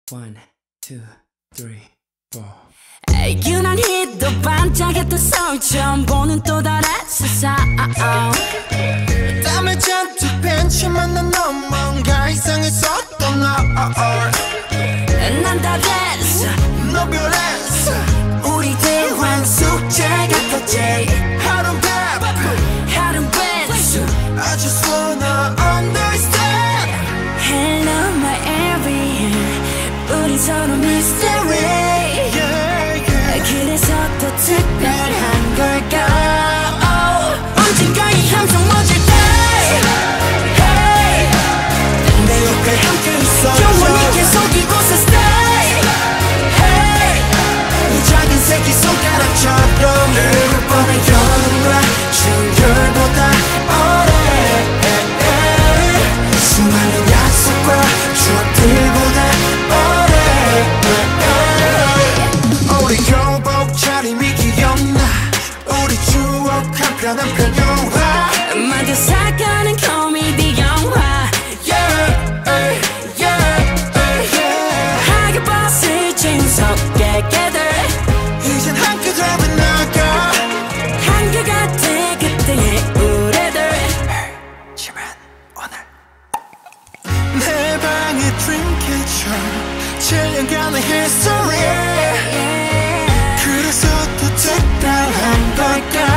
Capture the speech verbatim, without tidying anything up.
One, two, three, four. 유난히도 반짝였던 서울 처음 보는 또 다른 세상. 땀을 잔뜩 벤치만 난 넌 뭔가 이상했었던 너. 난 다 됐어, 너 변했어. 우리 대화 숙제 같았지. 하루는 바쁘 하루는 배수. I just wanna understand. Hello my everything. 우리 서로 mystery. Yeah, yeah. 그래서 더 특별한 걸까. oh. 언젠가 이 함성 멎을 때 hey. 내 옆에 함께 있어. 영원히 계속 이곳에 stay hey. 이 작은 새끼 손가락처럼 일곱 번의 겨울과 충혈보다 오래. 수많은 약속과 추억들보다 우리 교복 차림이 기억나. 우리 추억 한편 한편 영화 만들 사가는 코미디 영화. Yeah, yeah, yeah. 하게 벗을 진섭게 깨들. 이젠 함께 잡은 나가 한결같아 그때의 우리들. 지만 오늘 내 방의 드림캐쳐 칠 년간의 history. 그래서 더 특별한 걸까.